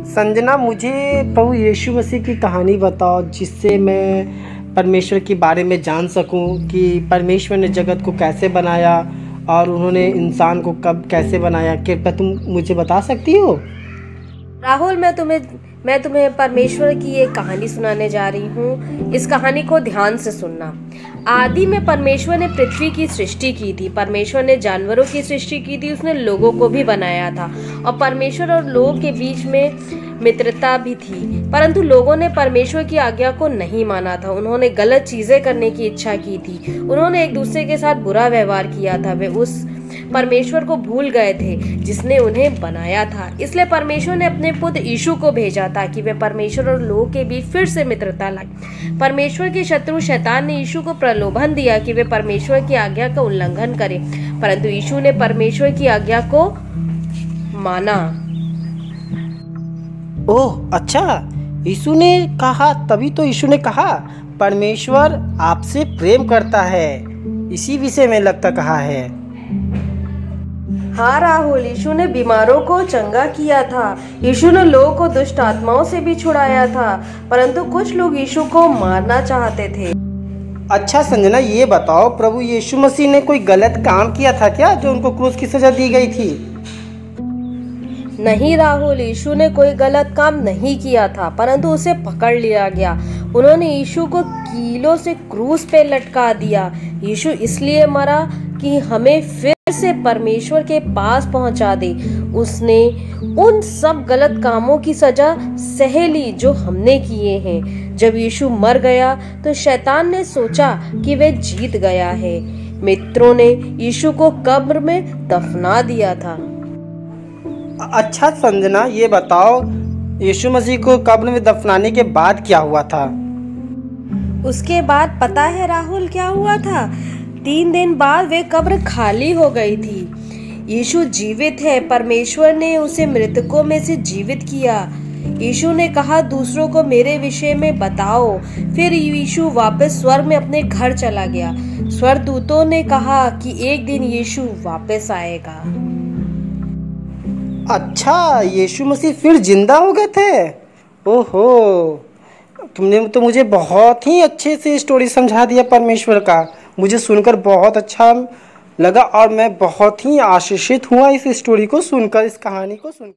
संजना, मुझे प्रभु यीशु मसीह की कहानी बताओ जिससे मैं परमेश्वर के बारे में जान सकूं कि परमेश्वर ने जगत को कैसे बनाया और उन्होंने इंसान को कब कैसे बनाया। कृपया तुम मुझे बता सकती हो? राहुल, मैं तुम्हें परमेश्वर की एक कहानी सुनाने जा रही हूँ। इस कहानी को ध्यान से सुनना। आदि में परमेश्वर ने पृथ्वी की सृष्टि की थी। परमेश्वर ने जानवरों की सृष्टि की थी। उसने लोगों को भी बनाया था और परमेश्वर और लोगों के बीच में मित्रता भी थी। परंतु लोगों ने परमेश्वर की आज्ञा को नहीं माना था। उन्होंने गलत चीजें करने की इच्छा की थी। उन्होंने एक दूसरे के साथ बुरा व्यवहार किया था। वे उस परमेश्वर को भूल गए थे जिसने उन्हें बनाया था। इसलिए परमेश्वर ने अपने पुत्र यीशु को भेजा ताकि वे परमेश्वर और लोगों के बीच फिर से मित्रता लाए। परमेश्वर के शत्रु शैतान ने यीशु को प्रलोभन दिया कि वे परमेश्वर की आज्ञा का उल्लंघन करें, परंतु यीशु ने परमेश्वर की आज्ञा को माना। ओह अच्छा, यीशु ने कहा, तभी तो यीशु ने कहा परमेश्वर आपसे प्रेम करता है। इसी विषय में लगता कहा है। हाँ राहुल, यीशु ने बीमारों को चंगा किया था। यीशु ने लोगों को दुष्ट आत्माओं से भी छुड़ाया था, परंतु कुछ लोग यीशु को मारना चाहते थे। अच्छा संजना, ये बताओ प्रभु यीशु मसीह ने कोई गलत काम किया था क्या जो उनको क्रूस की सजा दी गई थी? नहीं राहुल, यीशु ने कोई गलत काम नहीं किया था, परंतु उसे पकड़ लिया गया। उन्होंने यीशु को कीलों से क्रूस पे लटका दिया। यीशु इसलिए मरा कि हमें फिर से परमेश्वर के पास पहुंचा दे। उसने उन सब गलत कामों की सजा सह ली जो हमने किए हैं। जब यीशु मर गया तो शैतान ने सोचा कि वह जीत गया है। मित्रों ने यीशु को कब्र में दफना दिया था। अच्छा संजना, ये बताओ यीशु मसीह को कब्र में दफनाने के बाद क्या हुआ था? उसके बाद पता है राहुल क्या हुआ था? 3 दिन बाद वे कब्र खाली हो गई थी। यीशु जीवित है। परमेश्वर ने उसे मृतकों में से जीवित किया। यीशु ने कहा, दूसरों को मेरे विषय में बताओ। फिर यीशु वापस स्वर्ग में अपने घर चला गया। स्वर्गदूतों ने कहा कि एक दिन यीशु वापस आएगा। अच्छा, यीशु मसीह फिर जिंदा हो गए थे? ओहो, तुमने तो मुझे बहुत ही अच्छे से स्टोरी समझा दिया परमेश्वर का। मुझे सुनकर बहुत अच्छा लगा और मैं बहुत ही आशीषित हुआ इस स्टोरी को सुनकर, इस कहानी को सुनकर।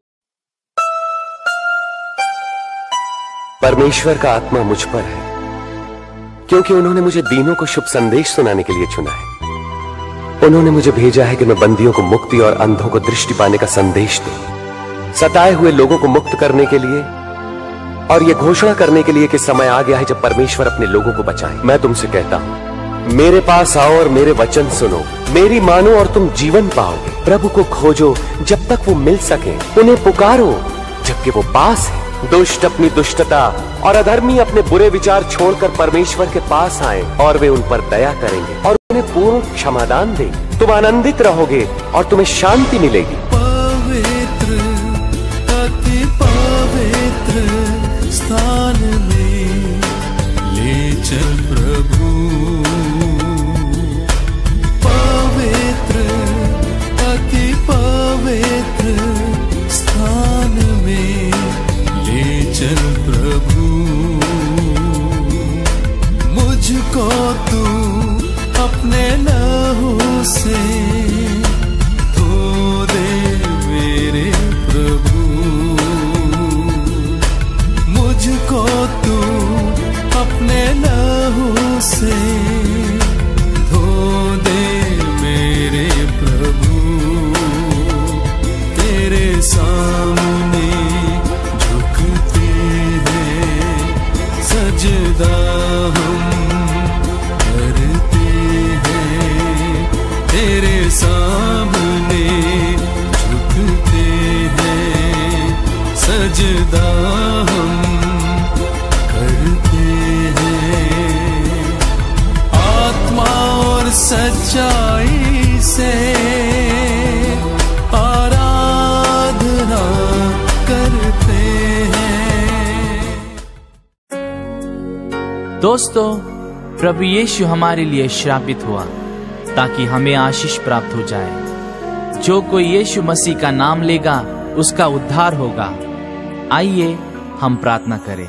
परमेश्वर का आत्मा मुझ पर है क्योंकि उन्होंने मुझे दीनों को शुभ संदेश सुनाने के लिए चुना है। उन्होंने मुझे भेजा है कि मैं बंदियों को मुक्ति और अंधों को दृष्टि पाने का संदेश दूं, सताए हुए लोगों को मुक्त करने के लिए और ये घोषणा करने के लिए कि समय आ गया है जब परमेश्वर अपने लोगों को बचाए। मैं तुमसे कहता हूं, मेरे पास आओ और मेरे वचन सुनो, मेरी मानो और तुम जीवन पाओगे। प्रभु को खोजो जब तक वो मिल सके, उन्हें पुकारो जबकि वो पास है। दुष्ट अपनी दुष्टता और अधर्मी अपने बुरे विचार छोड़कर परमेश्वर के पास आए और वे उन पर दया करेंगे और उन्हें पूर्ण क्षमादान देंगे। तुम आनंदित रहोगे और तुम्हें शांति मिलेगी। पवित्र, अति पवित्र स्थान में ले चल प्रभु। पवित्र, अति पवित्र स्थान में ले चल प्रभु। मुझको तू अपने लहू से धो दे मेरे प्रभु। मुझको तू अपने लहू से धो दे मेरे प्रभु। तेरे सामने झुकते हैं, सजदा हम करते हैं। तेरे सामने झुकते हैं, सजदा हम करते हैं। आत्मा और सच्चाई से आराधना करते हैं। दोस्तों, प्रभु यीशु हमारे लिए श्रापित हुआ ताकि हमें आशीष प्राप्त हो जाए। जो कोई यीशु मसीह का नाम लेगा उसका उद्धार होगा। आइए हम प्रार्थना करें।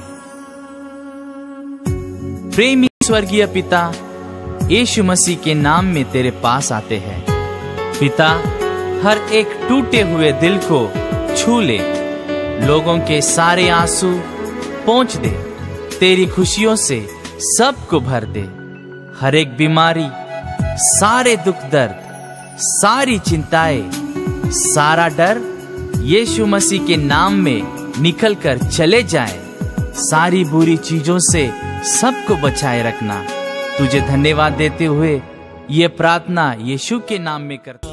प्रेमी स्वर्गीय पिता, यीशु मसीह के नाम में तेरे पास आते हैं। पिता, हर एक टूटे हुए दिल को छू ले, लोगों के सारे आंसू पोंछ दे, तेरी खुशियों से सबको भर दे। हर एक बीमारी, सारे दुख दर्द, सारी चिंताएं, सारा डर यीशु मसीह के नाम में निकल कर चले जाए। सारी बुरी चीजों से सबको बचाए रखना। तुझे धन्यवाद देते हुए ये प्रार्थना यीशु के नाम में करता